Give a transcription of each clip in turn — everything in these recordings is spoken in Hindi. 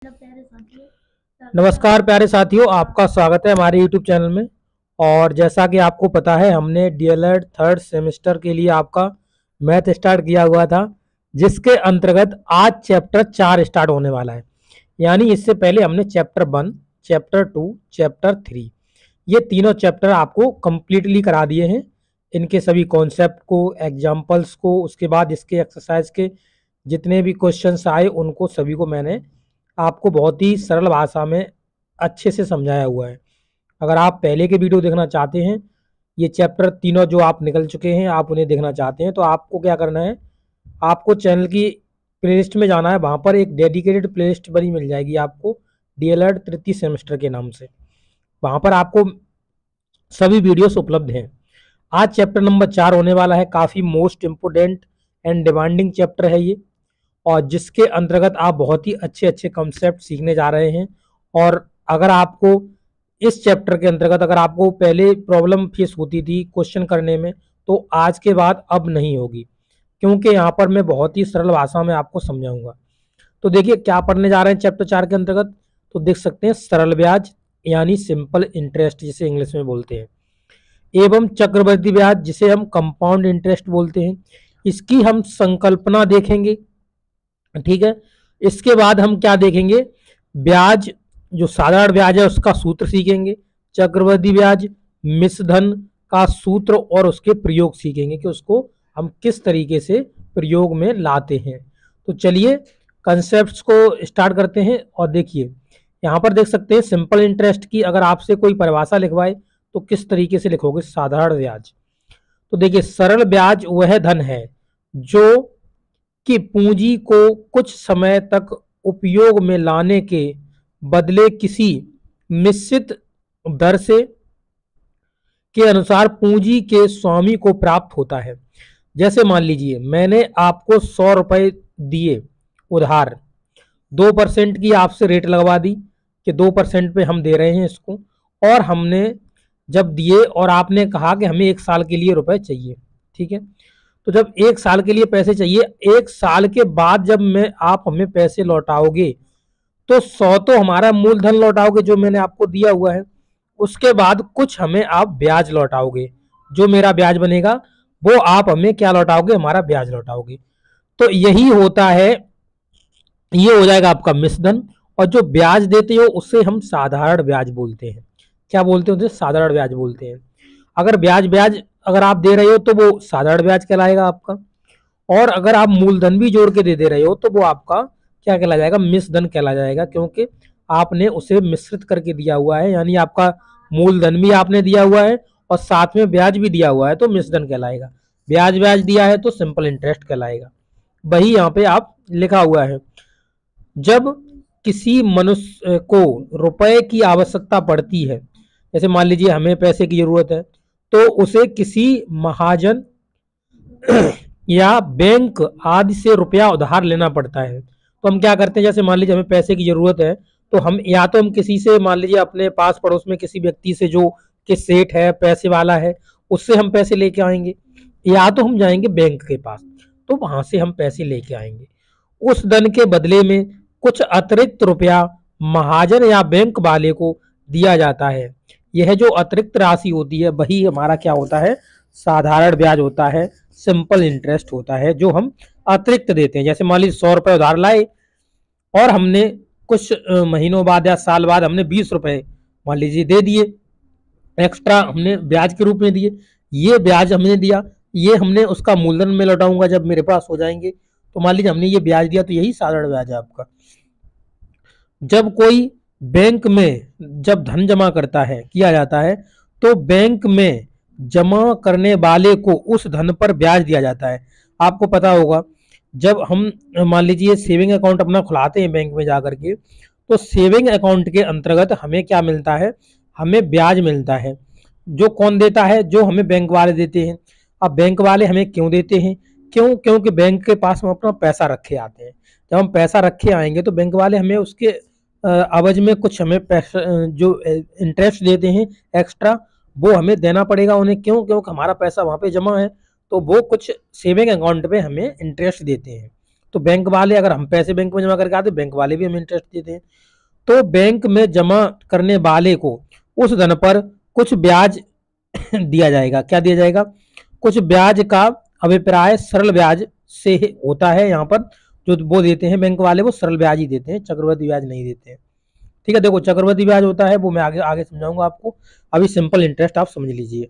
नमस्कार प्यारे साथियों, आपका स्वागत है हमारे YouTube चैनल में। और जैसा कि आपको पता है, हमने डीएलएड थर्ड सेमेस्टर के लिए आपका मैथ स्टार्ट किया हुआ था, जिसके अंतर्गत आज चैप्टर 4 स्टार्ट होने वाला है। यानी इससे पहले हमने चैप्टर 1, चैप्टर 2, चैप्टर 3 ये तीनों चैप्टर आपको कंप्लीटली करा दिए हैं। इनके सभी कॉन्सेप्ट को, एग्जाम्पल्स को, उसके बाद इसके एक्सरसाइज के जितने भी क्वेश्चंस आए उनको सभी को मैंने आपको बहुत ही सरल भाषा में अच्छे से समझाया हुआ है। अगर आप पहले के वीडियो देखना चाहते हैं, ये चैप्टर तीनों जो आप निकल चुके हैं, आप उन्हें देखना चाहते हैं, तो आपको क्या करना है, आपको चैनल की प्लेलिस्ट में जाना है। वहाँ पर एक डेडिकेटेड प्लेलिस्ट बनी मिल जाएगी आपको, डीएलएड तृतीय सेमेस्टर के नाम से। वहाँ पर आपको सभी वीडियोस उपलब्ध हैं। आज चैप्टर नंबर 4 होने वाला है। काफ़ी most important and demanding chapter है ये, और जिसके अंतर्गत आप बहुत ही अच्छे अच्छे कॉन्सेप्ट सीखने जा रहे हैं। और अगर आपको इस चैप्टर के अंतर्गत अगर आपको पहले प्रॉब्लम फेस होती थी क्वेश्चन करने में, तो आज के बाद अब नहीं होगी, क्योंकि यहाँ पर मैं बहुत ही सरल भाषा में आपको समझाऊंगा। तो देखिए क्या पढ़ने जा रहे हैं चैप्टर 4 के अंतर्गत। तो देख सकते हैं, सरल ब्याज यानी सिंपल इंटरेस्ट जिसे इंग्लिश में बोलते हैं, एवं चक्रवृद्धि ब्याज जिसे हम कंपाउंड इंटरेस्ट बोलते हैं। इसकी हम संकल्पना देखेंगे, ठीक है। इसके बाद हम क्या देखेंगे, ब्याज जो साधारण ब्याज है उसका सूत्र सीखेंगे, चक्रवृद्धि ब्याज, मिश्रधन का सूत्र और उसके प्रयोग सीखेंगे कि उसको हम किस तरीके से प्रयोग में लाते हैं। तो चलिए कंसेप्ट्स को स्टार्ट करते हैं। और देखिए यहाँ पर देख सकते हैं, सिंपल इंटरेस्ट की अगर आपसे कोई परिभाषा लिखवाए तो किस तरीके से लिखोगे, साधारण ब्याज। तो देखिए, सरल ब्याज वह धन है जो कि पूंजी को कुछ समय तक उपयोग में लाने के बदले किसी निश्चित दर से के अनुसार पूंजी के स्वामी को प्राप्त होता है। जैसे मान लीजिए मैंने आपको 100 रुपए दिए उधार, 2% की आपसे रेट लगवा दी कि 2% पे हम दे रहे हैं इसको, और हमने जब दिए और आपने कहा कि हमें 1 साल के लिए रुपए चाहिए, ठीक है। तो जब 1 साल के लिए पैसे चाहिए, 1 साल के बाद जब आप हमें पैसे लौटाओगे तो 100 तो हमारा मूलधन लौटाओगे जो मैंने आपको दिया हुआ है, उसके बाद कुछ हमें आप ब्याज लौटाओगे। जो मेरा ब्याज बनेगा वो आप हमें क्या लौटाओगे, हमारा ब्याज लौटाओगे। तो यही होता है, ये हो जाएगा आपका मिश्रधन। और जो ब्याज देते हो उससे हम साधारण ब्याज बोलते हैं। क्या बोलते हैं, साधारण ब्याज बोलते हैं। अगर ब्याज अगर आप दे रहे हो तो वो साधारण ब्याज कहलाएगा आपका, और अगर आप मूलधन भी जोड़ के दे रहे हो तो वो आपका क्या कहला जाएगा, मिश्रधन कहला जाएगा, क्योंकि आपने उसे मिश्रित करके दिया हुआ है। यानी आपका मूलधन भी आपने दिया हुआ है और साथ में ब्याज भी दिया हुआ है, तो मिश्रधन कहलाएगा। ब्याज दिया है तो सिंपल इंटरेस्ट कहलाएगा। वही यहाँ पे आप लिखा हुआ है। जब किसी मनुष्य को रुपए की आवश्यकता पड़ती है, जैसे मान लीजिए हमें पैसे की जरूरत है, तो उसे किसी महाजन या बैंक आदि से रुपया उधार लेना पड़ता है। तो हम क्या करते हैं, जैसे मान लीजिए हमें पैसे की जरूरत है, तो हम या तो हम किसी से, मान लीजिए अपने पास पड़ोस में किसी व्यक्ति से जो कि सेठ है, पैसे वाला है, उससे हम पैसे लेके आएंगे, या तो हम जाएंगे बैंक के पास, तो वहां से हम पैसे लेके आएंगे। उस धन के बदले में कुछ अतिरिक्त रुपया महाजन या बैंक वाले को दिया जाता है। यह जो अतिरिक्त राशि होती है वही हमारा क्या होता है, साधारण ब्याज होता है, सिंपल इंटरेस्ट होता है, जो हम अतिरिक्त देते हैं। जैसे मान लीजिए 100 रुपए उधार लाए और हमने कुछ महीनों बाद या साल बाद हमने 20 रुपए मान लीजिए दे दिए, एक्स्ट्रा हमने ब्याज के रूप में दिए। ये ब्याज हमने दिया, ये हमने उसका मूलधन में लौटाऊंगा जब मेरे पास हो जाएंगे। तो मान लीजिए हमने ये ब्याज दिया, तो यही साधारण ब्याज है आपका। जब कोई बैंक में जब धन जमा करता है, किया जाता है, तो बैंक में जमा करने वाले को उस धन पर ब्याज दिया जाता है। आपको पता होगा, जब हम मान लीजिए सेविंग अकाउंट अपना खुलाते हैं बैंक में जाकर के, तो सेविंग अकाउंट के अंतर्गत हमें क्या मिलता है, हमें ब्याज मिलता है। जो कौन देता है, जो हमें बैंक वाले देते हैं। अब बैंक वाले हमें क्यों देते हैं, क्योंकि बैंक के पास हम अपना पैसा रखे आते हैं। जब हम पैसा रखे आएंगे तो बैंक वाले हमें उसके अवज में कुछ हमें पैसा जो इंटरेस्ट देते हैं एक्स्ट्रा, वो हमें देना पड़ेगा उन्हें। क्योंकि हमारा पैसा वहाँ पे जमा है, तो वो कुछ सेविंग अकाउंट पे हमें इंटरेस्ट देते हैं। तो बैंक वाले, अगर हम पैसे बैंक में जमा करके आते, बैंक वाले भी हमें इंटरेस्ट देते हैं। तो बैंक में जमा करने वाले को उस धन पर कुछ ब्याज दिया जाएगा। क्या दिया जाएगा? कुछ ब्याज का अभिप्राय सरल ब्याज से होता है। यहाँ पर जो वो देते हैं बैंक वाले, वो सरल ब्याज ही देते हैं, चक्रवृद्धि ब्याज नहीं देते हैं। ठीक है, देखो चक्रवृद्धि ब्याज होता है वो मैं आगे आगे समझाऊंगा आपको, अभी सिंपल इंटरेस्ट आप समझ लीजिए।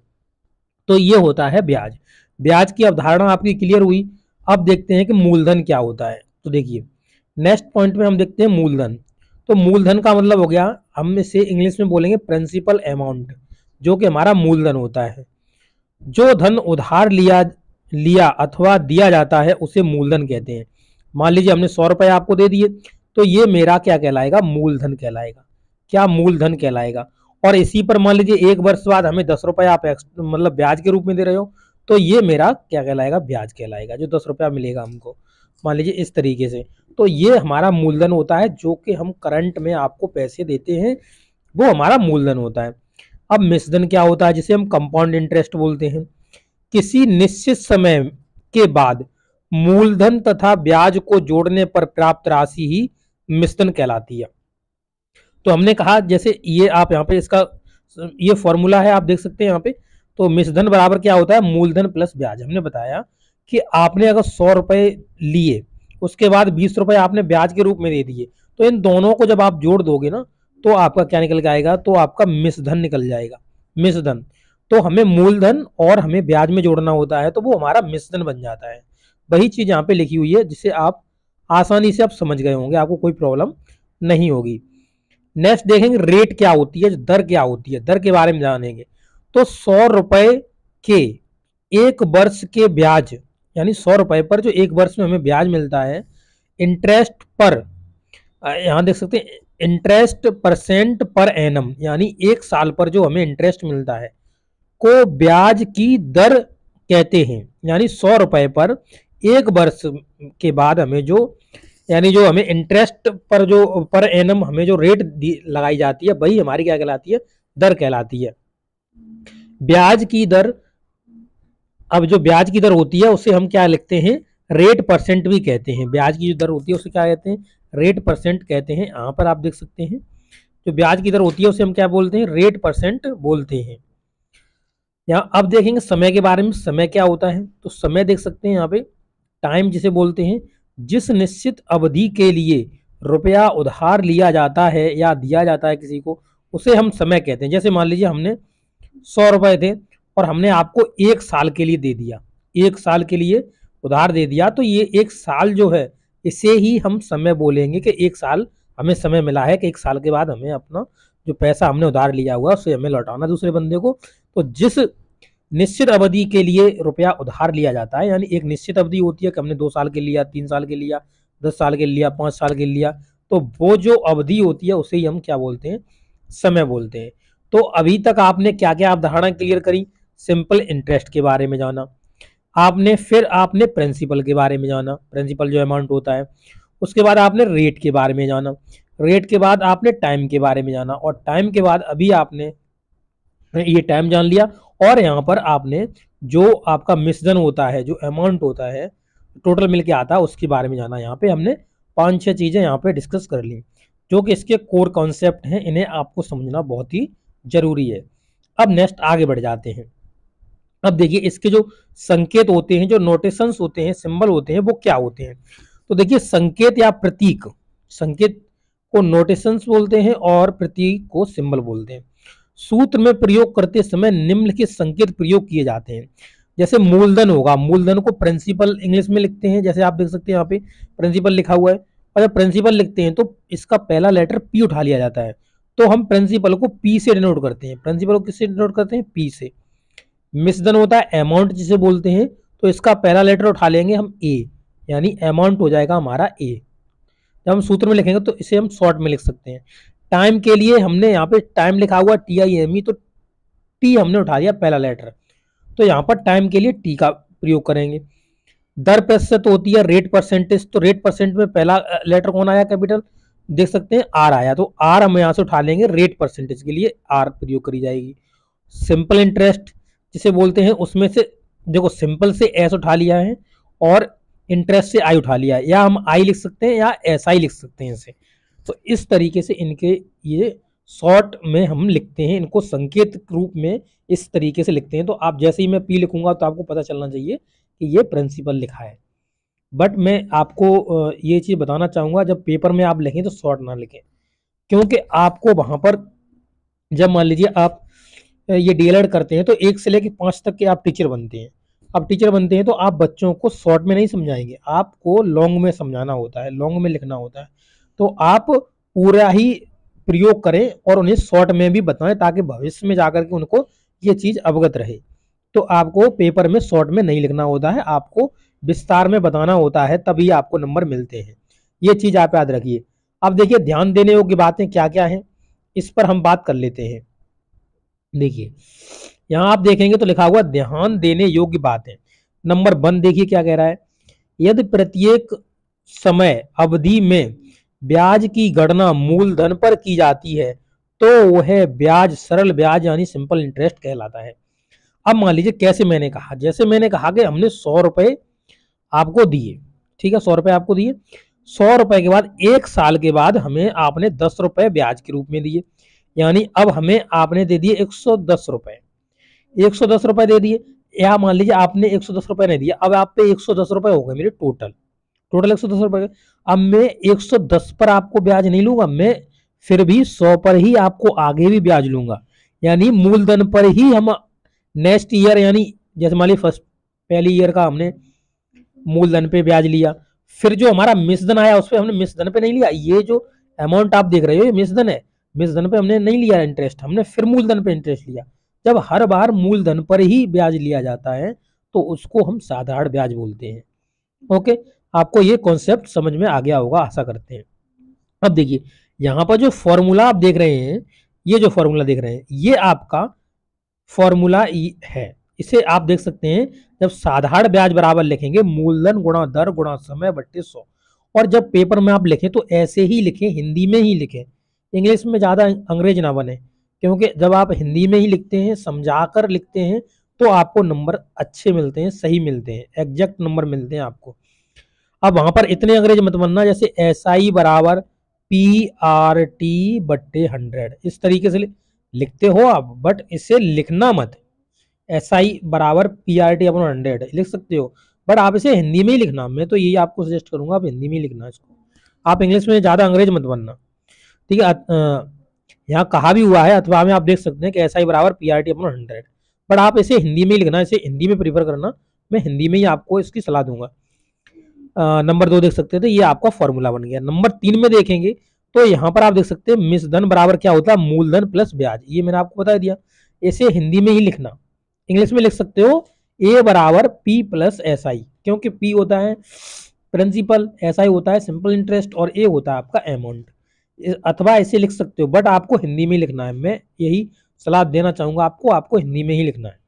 तो ये होता है ब्याज। ब्याज की अवधारणा आपकी क्लियर हुई। अब देखते हैं कि मूलधन क्या होता है। तो देखिए नेक्स्ट पॉइंट में हम देखते हैं मूलधन। तो मूलधन का मतलब हो गया, हम इसे इंग्लिश में बोलेंगे प्रिंसिपल अमाउंट, जो कि हमारा मूलधन होता है। जो धन उधार लिया अथवा दिया जाता है उसे मूलधन कहते हैं। मान लीजिए हमने 100 रुपए आपको दे दिए, तो ये मेरा क्या कहलाएगा? मूलधन कहलाएगा। क्या? मूलधन कहलाएगा। और इसी पर मान लीजिए 1 वर्ष बाद हमें 10 रुपए आप मतलब ब्याज के रूप में दे रहे हो, तो ये मेरा क्या कहलाएगा? ब्याज कहलाएगा, जो 10 रुपया मिलेगा हमको, मान लीजिए इस तरीके से। तो ये हमारा मूलधन होता है, जो कि हम करंट में आपको पैसे देते हैं, वो हमारा मूलधन होता है। अब मिश्रधन क्या होता है, जिसे हम कंपाउंड इंटरेस्ट बोलते हैं। किसी निश्चित समय के बाद मूलधन तथा ब्याज को जोड़ने पर प्राप्त राशि ही मिश्रधन कहलाती है। तो हमने कहा, जैसे ये आप यहाँ पे इसका ये फॉर्मूला है, आप देख सकते हैं यहाँ पे। तो मिश्रधन बराबर क्या होता है? मूलधन प्लस ब्याज। हमने बताया कि आपने अगर 100 रुपए लिए, उसके बाद 20 रुपए आपने ब्याज के रूप में दे दिए, तो इन दोनों को जब आप जोड़ दोगे ना, तो आपका क्या निकल के आएगा? तो आपका मिश्रधन निकल जाएगा। मिश्रधन। तो हमें मूलधन और हमें ब्याज में जोड़ना होता है, तो वो हमारा मिश्रधन बन जाता है। वही चीज यहाँ पे लिखी हुई है, जिसे आप आसानी से आप समझ गए होंगे, आपको कोई प्रॉब्लम नहीं होगी। नेक्स्ट देखेंगे रेट क्या होती है, दर क्या होती है, दर के बारे में जानेंगे। तो 100 रुपए के 1 वर्ष के ब्याज, यानी 100 रुपए पर जो 1 वर्ष में हमें ब्याज मिलता है, इंटरेस्ट पर, यहां देख सकते हैं इंटरेस्ट परसेंट पर एनम, यानी 1 साल पर जो हमें इंटरेस्ट मिलता है, को ब्याज की दर कहते हैं। यानी 100 रुपए पर 1 वर्ष के बाद हमें जो, यानी जो हमें इंटरेस्ट पर जो पर एनम हमें जो रेट लगाई जाती है, वही हमारी क्या कहलाती है? दर कहलाती है। ब्याज की दर, अब जो ब्याज की दर होती है उसे हम क्या लिखते हैं? रेट परसेंट भी कहते हैं। ब्याज की जो दर होती है उसे क्या कहते हैं? रेट परसेंट कहते हैं। यहाँ पर आप देख सकते हैं जो ब्याज की दर होती है उसे हम क्या बोलते हैं? रेट परसेंट बोलते हैं। यहाँ अब देखेंगे समय के बारे में। समय क्या होता है? तो समय देख सकते हैं यहाँ पे, टाइम जिसे बोलते हैं, जिस निश्चित अवधि के लिए रुपया उधार लिया जाता है या दिया जाता है किसी को, उसे हम समय कहते हैं। जैसे मान लीजिए हमने 100 रुपए थे और हमने आपको 1 साल के लिए दे दिया, 1 साल के लिए उधार दे दिया, तो ये 1 साल जो है इसे ही हम समय बोलेंगे कि 1 साल हमें समय मिला है कि 1 साल के बाद हमें अपना जो पैसा हमने उधार लिया हुआ उसे हमें लौटाना दूसरे बंदे को। तो जिस निश्चित अवधि के लिए रुपया उधार लिया जाता है, यानी एक निश्चित अवधि होती है कि हमने 2 साल के लिया, 3 साल के लिया, 10 साल के लिया, 5 साल के लिया, तो वो जो अवधि होती है उसे ही हम क्या बोलते हैं? समय बोलते हैं। तो अभी तक आपने क्या क्या अवधारणा क्लियर करी? सिंपल इंटरेस्ट के बारे में जाना आपने, फिर आपने प्रिंसिपल के बारे में जाना, प्रिंसिपल जो अमाउंट होता है। उसके बाद आपने रेट के बारे में जाना, रेट के बाद आपने टाइम के बारे में जाना, और टाइम के बाद अभी आपने ये टाइम जान लिया। और यहाँ पर आपने जो आपका मिश्रधन होता है, जो अमाउंट होता है टोटल मिलके आता है, उसके बारे में जाना। यहाँ पे हमने 5-6 चीजें यहाँ पे डिस्कस कर ली, जो कि इसके कोर कॉन्सेप्ट हैं, इन्हें आपको समझना बहुत ही जरूरी है। अब नेक्स्ट आगे बढ़ जाते हैं। अब देखिए इसके जो संकेत होते हैं, जो नोटेशंस होते हैं, सिंबल होते हैं, वो क्या होते हैं? तो देखिए संकेत या प्रतीक, संकेत को नोटेशंस बोलते हैं और प्रतीक को सिंबल बोलते हैं। सूत्र में प्रयोग करते समय निम्नलिखित संकेत प्रयोग किए जाते हैं। जैसे मूलधन होगा, मूलधन को प्रिंसिपल इंग्लिश में लिखते हैं, जैसे आप देख सकते हैं यहाँ पे प्रिंसिपल लिखा हुआ है। और जब प्रिंसिपल लिखते हैं तो इसका पहला लेटर पी उठा लिया जाता है, तो हम प्रिंसिपल को पी से डिनोट करते हैं। प्रिंसिपल को किससे डिनोट करते हैं? पी से। मिश्रधन होता है अमाउंट जिसे बोलते हैं, तो इसका पहला लेटर उठा लेंगे हम ए, यानी अमाउंट हो जाएगा हमारा ए। जब हम सूत्र में लिखेंगे तो इसे हम शॉर्ट में लिख सकते हैं। टाइम के लिए हमने यहाँ पे टाइम लिखा हुआ TIME, तो टी हमने उठा दिया पहला लेटर, तो यहाँ पर टाइम के लिए टी का प्रयोग करेंगे। दर प्रतिशत होती है रेट परसेंटेज, तो रेट परसेंट में पहला लेटर कौन आया? कैपिटल, देख सकते हैं आर आया, तो आर हम यहाँ से उठा लेंगे, रेट परसेंटेज के लिए आर प्रयोग करी जाएगी। सिंपल इंटरेस्ट जिसे बोलते हैं, उसमें से देखो सिंपल से एस उठा लिया है और इंटरेस्ट से आई उठा लिया, या हम आई लिख सकते हैं या एस आई लिख सकते हैं इसे। तो इस तरीके से इनके ये शॉर्ट में हम लिखते हैं, इनको संकेत रूप में इस तरीके से लिखते हैं। तो आप जैसे ही मैं पी लिखूंगा तो आपको पता चलना चाहिए कि ये प्रिंसिपल लिखा है। बट मैं आपको ये चीज़ बताना चाहूँगा, जब पेपर में आप लिखें तो शॉर्ट ना लिखें, क्योंकि आपको वहाँ पर जब मान लीजिए आप ये डीएलएड करते हैं तो 1 से लेकर 5 तक के आप टीचर बनते हैं। अब टीचर बनते हैं तो आप बच्चों को शॉर्ट में नहीं समझाएंगे, आपको लॉन्ग में समझाना होता है, लॉन्ग में लिखना होता है। तो आप पूरा ही प्रयोग करें और उन्हें शॉर्ट में भी बताएं, ताकि भविष्य में जाकर के उनको ये चीज़ अवगत रहे। तो आपको पेपर में शॉर्ट में नहीं लिखना होता है, आपको विस्तार में बताना होता है, तभी आपको नंबर मिलते हैं। ये चीज़ आप याद रखिए। अब देखिए ध्यान देने योग्य बातें क्या क्या हैं, इस पर हम बात कर लेते हैं। देखिए यहाँ आप देखेंगे तो लिखा हुआ ध्यान देने योग्य बातें। नंबर 1 देखिए क्या कह रहा है, यदि प्रत्येक समय अवधि में ब्याज की गणना मूलधन पर की जाती है तो वह ब्याज सरल ब्याज यानी सिंपल इंटरेस्ट कहलाता है। अब मान लीजिए कैसे मैंने कहा, जैसे मैंने कहा कि हमने 100 रुपए आपको दिए, ठीक है, 100 रुपए आपको दिए। 100 रुपए के बाद 1 साल के बाद हमें आपने 10 रुपए ब्याज के रूप में दिए, यानी अब हमें आपने दे दिए 110 रुपए, 110 रुपए दे दिए। या मान लीजिए आपने 110 रुपए नहीं दिया, अब आप पे 110 रुपए हो गए मेरे टोटल, टोटल 110 रुपए। अब मैं 110 पर आपको ब्याज नहीं लूंगा, मैं फिर भी 100 पर ही आपको आगे भी ब्याज लूंगा, यानी मूलधन पर ही हम नेक्स्ट ईयर, यानी जैसे मान लीजिए फर्स्ट पहली ईयर का हमने मूलधन पे ब्याज लिया, फिर जो हमारा मिश्रधन आया उस पर हमने मिश्रधन पे नहीं लिया। ये जो अमाउंट आप देख रहे हो ये मिश्रधन है, मिश्रधन पे हमने नहीं लिया इंटरेस्ट, हमने फिर मूलधन पे इंटरेस्ट लिया। जब हर बार मूलधन पर ही ब्याज लिया जाता है तो उसको हम साधारण ब्याज बोलते हैं। ओके, आपको ये कॉन्सेप्ट समझ में आ गया होगा, आशा करते हैं। अब देखिए यहाँ पर जो फॉर्मूला आप देख रहे हैं, ये जो फॉर्मूला देख रहे हैं ये आपका फॉर्मूला है। इसे आप देख सकते हैं, जब साधारण ब्याज बराबर लिखेंगे मूलधन गुणा दर गुणा समय बट्टे 100। और जब पेपर में आप लिखें तो ऐसे ही लिखें, हिंदी में ही लिखें, इंग्लिश में ज़्यादा अंग्रेज ना बने, क्योंकि जब आप हिंदी में ही लिखते हैं, समझा कर लिखते हैं, तो आपको नंबर अच्छे मिलते हैं, सही मिलते हैं, एग्जैक्ट नंबर मिलते हैं आपको। अब वहां पर इतने अंग्रेज मत बनना, जैसे SI बराबर PRT बट्टे 100, इस तरीके से लिखते हो आप, बट इसे लिखना मत। SI बराबर PRT अपॉन 100 लिख सकते हो, बट आप इसे हिंदी में ही लिखना। मैं तो यही आपको सजेस्ट करूंगा, आप हिंदी में ही लिखना इसको, आप इंग्लिश में ज़्यादा अंग्रेज मत बनना, ठीक है। यहाँ कहा भी हुआ है अथवा में आप देख सकते हैं कि SI बराबर PRT अपॉन 100, बट आप इसे हिंदी में ही लिखना, इसे हिंदी में प्रीफर करना, मैं हिंदी में ही आपको इसकी सलाह दूंगा। नंबर 2 देख सकते हैं, तो ये आपका फॉर्मूला बन गया। नंबर 3 में देखेंगे तो यहाँ पर आप देख सकते हैं मिश्रधन बराबर क्या होता है, मूलधन प्लस ब्याज, ये मैंने आपको बता दिया। इसे हिंदी में ही लिखना, इंग्लिश में लिख सकते हो A बराबर P प्लस SI, क्योंकि P होता है प्रिंसिपल, SI होता है सिंपल इंटरेस्ट और A होता है आपका अमाउंट। अथवा इसे लिख सकते हो, बट आपको हिंदी में लिखना है, मैं यही सलाह देना चाहूंगा आपको, आपको हिंदी में ही लिखना है।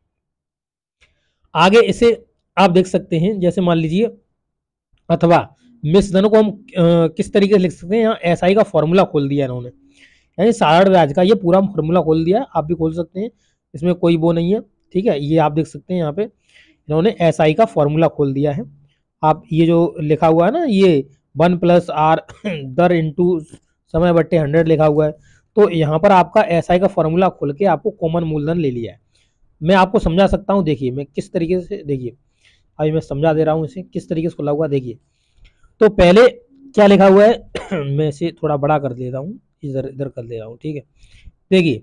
आगे इसे आप देख सकते हैं, जैसे मान लीजिए अथवा मिश्रधन को हम किस तरीके से लिख सकते हैं, यहाँ SI का फॉर्मूला खोल दिया इन्होंने, यानी साधारण ब्याज का ये पूरा फॉर्मूला खोल दिया, आप भी खोल सकते हैं, इसमें कोई वो नहीं है, ठीक है। ये आप देख सकते हैं यहाँ पे इन्होंने SI का फॉर्मूला खोल दिया है। आप ये जो लिखा हुआ है ना, ये 1 प्लस आर दर इंटू समय बट्टे 100 लिखा हुआ है, तो यहाँ पर आपका SI का फॉर्मूला खोल के आपको कॉमन मूलधन ले लिया है। मैं आपको समझा सकता हूँ, देखिए मैं किस तरीके से, देखिए अभी मैं समझा दे रहा हूँ इसे किस तरीके से खुला हुआ, देखिए। तो पहले क्या लिखा हुआ है मैं इसे थोड़ा बड़ा कर देता हूँ, इधर इधर कर दे रहा हूँ, ठीक है। देखिए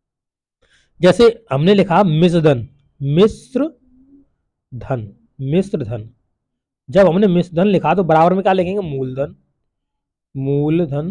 जैसे हमने लिखा मिश्रधन, मिश्र धन, मिश्र धन, जब हमने मिश्र धन लिखा तो बराबर में क्या लिखेंगे, मूलधन, मूलधन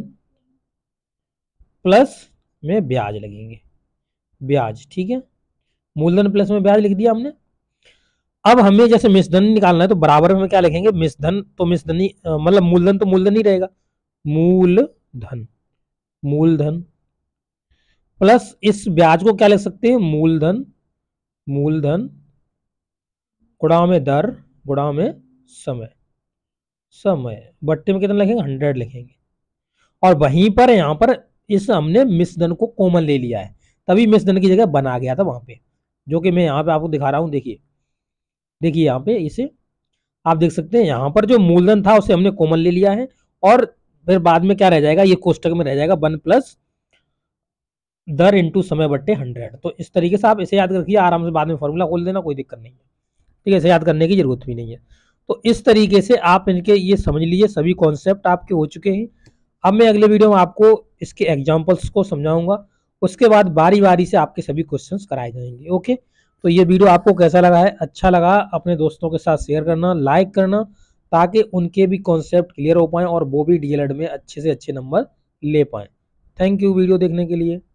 प्लस में ब्याज लगेंगे, ब्याज, ठीक है। मूलधन प्लस में ब्याज लिख दिया हमने। अब हमें जैसे मिश्रधन निकालना है तो बराबर में क्या लिखेंगे, मिश्रधन तो मिश्रधन ही मतलब मूलधन तो मूलधन ही रहेगा, मूलधन, मूलधन प्लस इस ब्याज को क्या लिख सकते हैं, मूलधन, मूलधन गुणा में दर गुणा में समय, समय बट्टे में कितना लिखेंगे, 100 लिखेंगे। और वहीं पर यहाँ पर इस हमने मिश्रधन को कॉमन ले लिया है, तभी मिश्रधन की जगह बना गया था वहां पे, जो कि मैं यहाँ पे आपको दिखा रहा हूँ। देखिए देखिए यहाँ पे इसे आप देख सकते हैं यहाँ पर जो मूलधन था उसे हमने कॉमन ले लिया है और फिर बाद में क्या रह जाएगा, ये कोष्टक में रह जाएगा 1 प्लस दर इंटू समय बट्टे 100। तो इस तरीके से आप इसे याद रखिए, आराम से बाद में फॉर्मूला खोल देना, कोई दिक्कत नहीं है। ठीक है, इसे याद करने की जरूरत भी नहीं है। तो इस तरीके से आप इनके ये समझ लीजिए, सभी कॉन्सेप्ट आपके हो चुके हैं। अब मैं अगले वीडियो में आपको इसके एग्जाम्पल्स को समझाऊंगा, उसके बाद बारी बारी से आपके सभी क्वेश्चंस कराए जाएंगे। ओके, तो ये वीडियो आपको कैसा लगा है, अच्छा लगा अपने दोस्तों के साथ शेयर करना, लाइक करना, ताकि उनके भी कॉन्सेप्ट क्लियर हो पाए और वो भी डीएलएड में अच्छे से अच्छे नंबर ले पाए। थैंक यू वीडियो देखने के लिए।